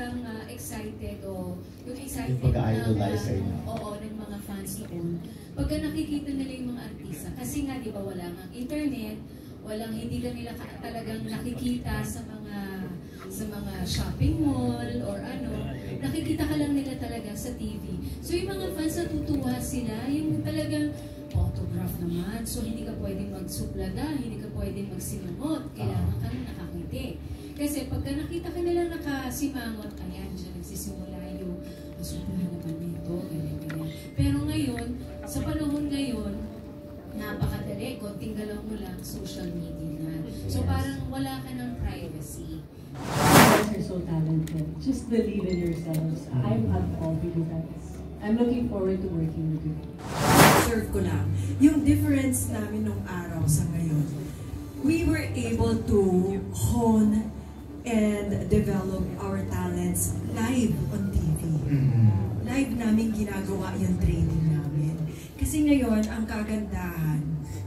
talagang excited o yung excited ng mga fans noon pagka nakikita nila yung mga artista. Kasi nga, di ba, wala nga internet, hindi ka nila talagang nakikita sa mga shopping mall or ano. Nakikita ka lang nila talaga sa TV. So yung mga fans natutuwa sila, yung talagang autograph naman. So hindi ka pwedeng magsuplada, hindi ka pwedeng magsimangot. Kailangan ka na nakakiti. Kasi pagka nakita ka nila nakasimangot, ayan, dyan nagsisimula yung masuplahan naman nito, ganyan. Pero ngayon, sa panahon ngayon, napakadali, konting galaw mo lang, social media na. So parang wala ka ng privacy. You guys are so talented. Just believe in yourselves. I'm proud of you guys. I'm looking forward to working with you. Observe ko lang, yung difference namin nung araw sa ngayon, we were able to hone and develop our talents live on TV. Live namin ginagawa yung training namin. Kasi ngayon, ang kagandahan,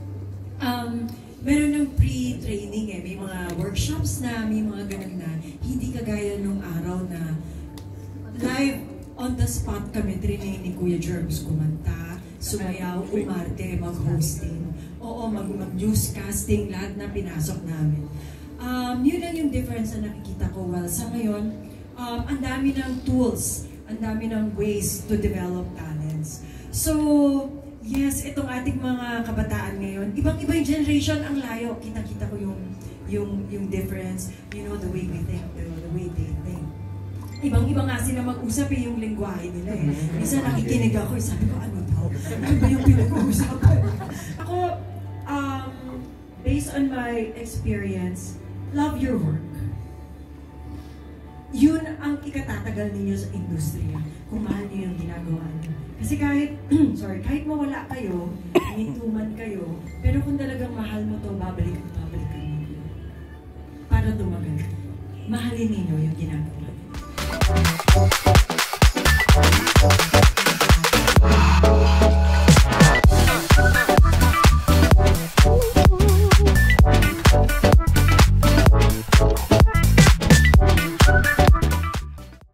meron ng pre-training may mga workshops na, may mga ganun na, hindi kagaya nung araw na live on the spot kami, training ni Kuya Germs kumanta, sumayaw, umarte, mag-hosting, mag-newscasting, lahat na pinasok namin. Yun lang yung difference na nakikita ko. Well, sa ngayon, ang dami ng tools, ang dami ng ways to develop talents. So, yes, itong ating mga kabataan ngayon, ibang-iba yung generation, ang layo. Kita-kita ko yung difference, you know, the way we think, the way they think. Ibang-iba nga sila mag-usap yung lingwahe nila Minsan nakikinig ako, sabi ko, ano daw? Ano ba yung pinag-uusapan? Ako, based on my experience, love your work. Yun ang ikatatagal ninyo sa industriya, kung mahal niyo yung ginagawa niyo. Kasi kahit mawala kayo, mintuman kayo, pero kung talagang mahal mo to, babalik ka ninyo. Para tumagal. Mahalin ninyo yung ginagawa niyo.